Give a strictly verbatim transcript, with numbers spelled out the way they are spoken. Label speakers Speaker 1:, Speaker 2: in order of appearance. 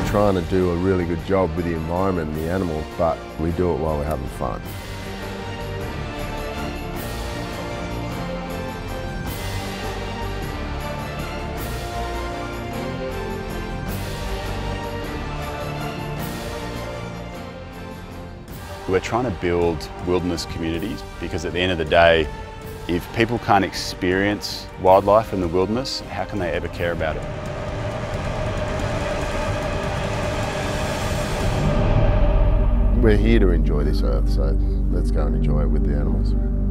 Speaker 1: trying to do a really good job with the environment and the animals, but we do it while we're having fun.
Speaker 2: We're trying to build wilderness communities because at the end of the day, if people can't experience wildlife in the wilderness, how can they ever care about it?
Speaker 1: We're here to enjoy this earth, so let's go and enjoy it with the animals.